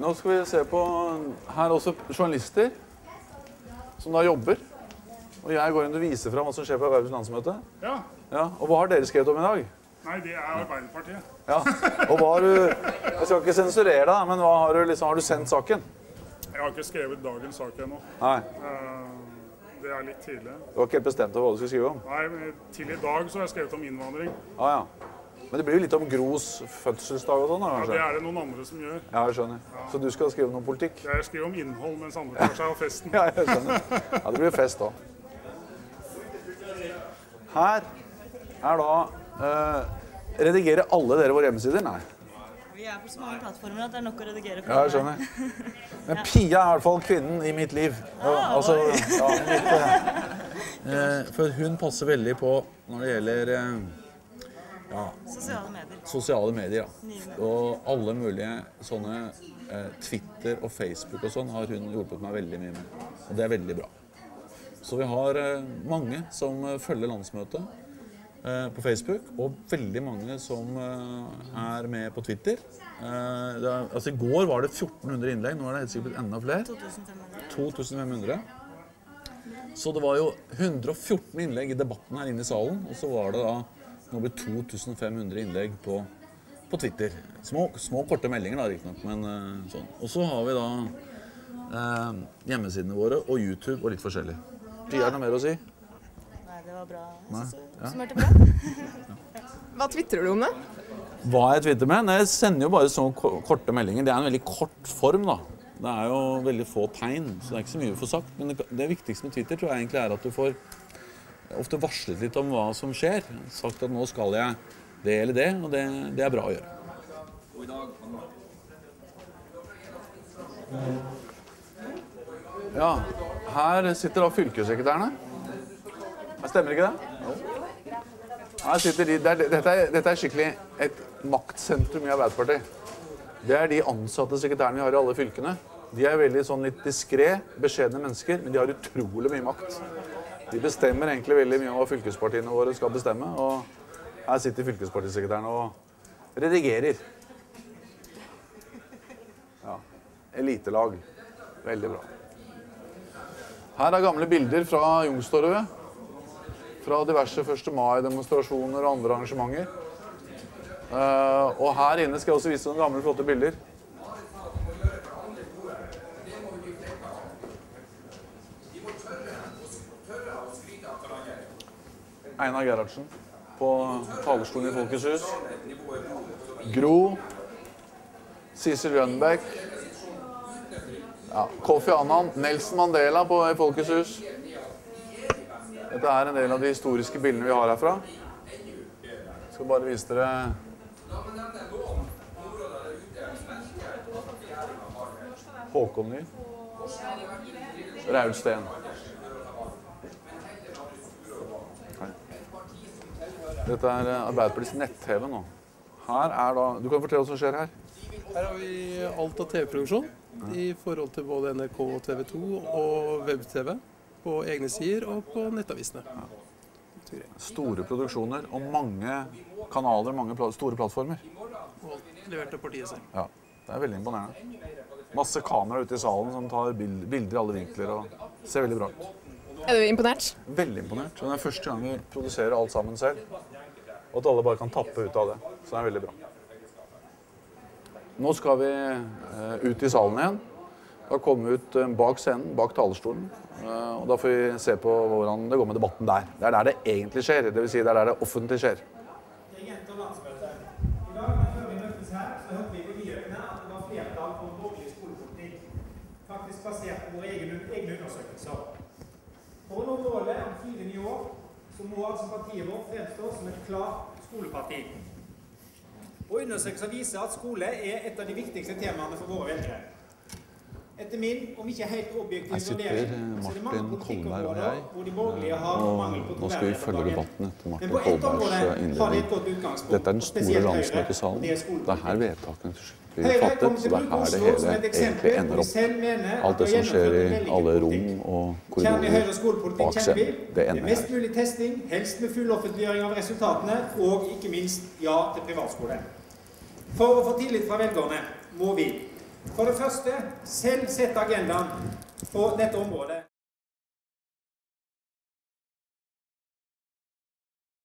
Nå skal vi se på her også journalister som da jobber. Og jeg går inn og viser frem hva som skjer på Arbeiderpartiets landsmøte. Ja. Ja. Og hva har dere skrevet om i dag? Nei, det er Arbeiderpartiet. Ja. Og hva har du... Jeg skal ikke sensurere deg, men hva har du liksom... Har du sendt saken? Jeg har ikke skrevet dagens sak ennå. Nei. Det er litt tidlig. Du har ikke helt bestemt deg hva du skal skrive om? Nei, men til i dag så har jeg skrevet om innvandring. Ah, ja. Men det blir jo litt om Gros fødselsdag og sånn, da, kanskje? Ja, det er det noen andre som gjør. Ja, jeg skjønner. Ja. Så du skal skrive om noe politikk? Jeg skriver om innhold, mens andre tar seg av festen. Ja, jeg skjønner. Ja, det blir fest da. Her er da redigere alle dere våre hjemmesider? Nei. Vi er på så mange plattformer at det er nok å redigere for. Ja, jeg skjønner. Men Pia er i hvert fall kvinnen i mitt liv. Altså, ja, for hun passer veldig på når det gjelder sosiale medier. Ja. Og alle mulige sånne Twitter og Facebook og sånn har hun hjulpet meg veldig mye med. Og det er veldig bra. Så vi har mange som følger landsmøtet på Facebook, og veldig mange som er med på Twitter. Altså i går var det 1400 innlegg, nå er det helt sikkert enda flere. 2500. Så det var jo 114 innlegg i debatten her inne i salen, og så var det da nå blir 2500 innlegg på Twitter. Små korte meldinger da, riktignok, men sånn. Og så har vi da hjemmesidene våre og YouTube og litt forskjellig. Pia, er det noe mer å si? Nei, det var bra. Nei? Jeg synes det bra. Hva twitterer du om det? Hva jeg twitter med? Nei, jeg sender jo bare sånne korte meldinger. Det er en veldig kort form da. Det er jo veldig få tegn, så det er ikke så mye å få sagt. Men det viktigste med Twitter tror jeg egentlig er at du får ofte varslet litt om hva som skjer. Sagt at nå skal jeg det eller det, og det er bra å gjøre. Ja, her sitter da fylkessekretærene. Stemmer ikke det? Her sitter de, dette er skikkelig et maktsentrum i Arbeiderpartiet. Det er de ansatte sekretærene vi har i alle fylkene. De er veldig sånn litt diskret, beskjedne mennesker, men de har utrolig mye makt. De bestemmer egentlig veldig mye om hva fylkespartiene våre skal bestemme, og her sitter fylkespartisekretærene og redigerer. Ja, elitelag. Veldig bra. Her er gamle bilder fra Youngstorget, fra diverse 1. mai-demonstrasjoner og andre arrangementer. Og her inne skal jeg også vise noen gamle, flotte bilder. Einar Gerhardsen på talerstolen i Folkets hus. Gro. Sissel Rønbeck. Ja, Kofi Annan. Nelson Mandela på Folkets hus. Dette er en del av de historiske bildene vi har herfra. Jeg skal bare vise dere Håkon Ny. Raul Steen. Dette er Arbeiderpartiets nett-TV nå. Her er da... Du kan fortelle hva som skjer her. Her har vi alt av TV-produksjon i forhold til både NRK og TV 2 og web-TV på egne sider og på nettavisene. Ja. Store produksjoner og mange kanaler, mange store plattformer. Og alt levert til partiet selv. Ja, det er veldig imponerende. Masse kamera ute i salen som tar bilder i alle vinkler og ser veldig bra ut. Er du imponert? Veldig imponert. Det er første gang vi produserer alt sammen selv. Og at alle bare kan tappe ut av det. Så det er veldig bra. Nå skal vi ut i salen igjen. Da kommer vi ut bak scenen, bak talerstolen. Og da får vi se på hvordan det går med debatten der. Det er der det egentlig skjer. Det vil si det er der det offentlig skjer. I dag, før vi møttes her, så hørte vi på nyhetene at det var flertall for borgerlig skolepolitikk. Faktisk basert på våre egne undersøkelser. For å nå målet om 4 nye år, så må altså partiet vårt fremstå som et klart skoleparti. Og undersøkelser viser at skole er et av de viktigste temaene for våre velgere. Etter min, om ikke helt objektiv vurdering, så er det mange politikkområder hvor de borgerlige har mangel på nå skal vi følge debatten etter Martin Men på ett område Kolbergs har de et innledning. godt utgangspunkt. Dette er den store landsmøtesalen. Det er her vedtakene til slutt blir fattet, så det er her det hele egentlig ender opp. Alt det som skjer i alle rom og korridorer bak scenen, det ender mest her. mulig testing, helst med full offentliggjøring av resultatene, og ikke minst ja til privatskole. For å få tillit fra velgerne må vi For det første, selv sette agendaen på dette området.